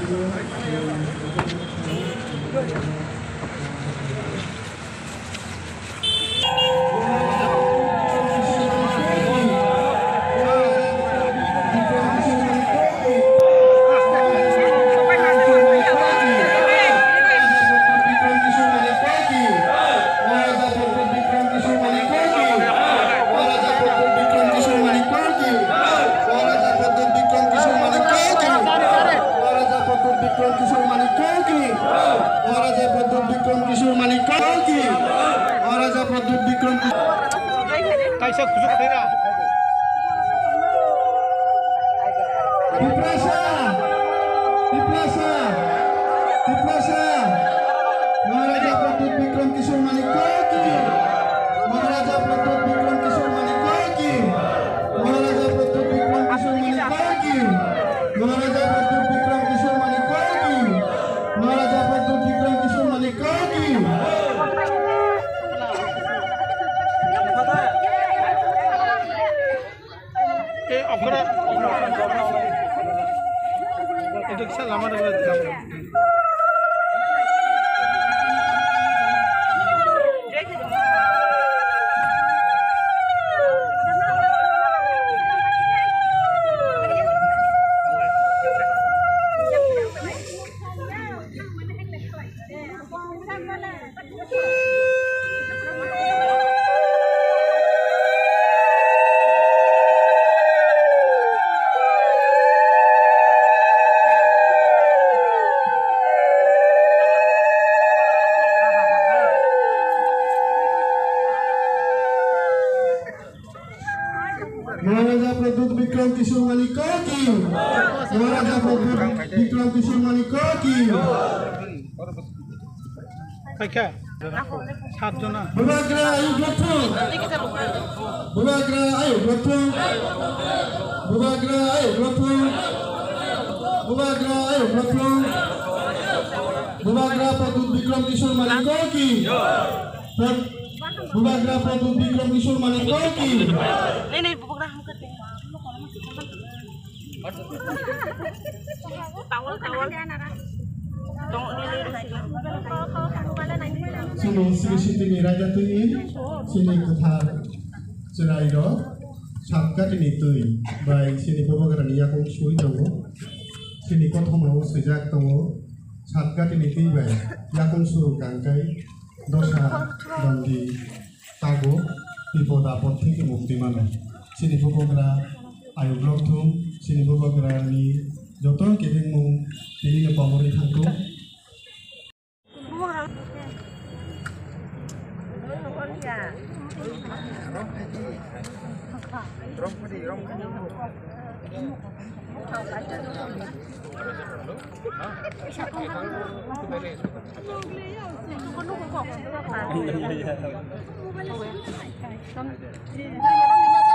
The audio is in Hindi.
महाराजा प्रद्युत विक्रम किशोर मालिक की महाराजा प्रद्युत विक्रम किशोर मालिक की बुबाग्रा आयु प्रथम बुबाग्रा आयु प्रथम बुबाग्रा आयु प्रथम बुबाग्रा आयु प्रथम बुबाग्रा प्रद्युत विक्रम किशोर मालिक की बुबाग्रा प्रद्युत विक्रम किशोर मालिक की नहीं बुबाग्रा हम करते हैं sini sini raja tuni sini kuthar cerai do sabkat ini tui bai sini bubagra ni yakung sui dongo sini kothomau sejak dongo sabkat ini tui bai yakung suru gangkai dosa bandi tago bipoda pothi ki mukti mano sini bubagra ayu blokthum sini bubagra ni joton kebing mu ini ne pamori thangku Con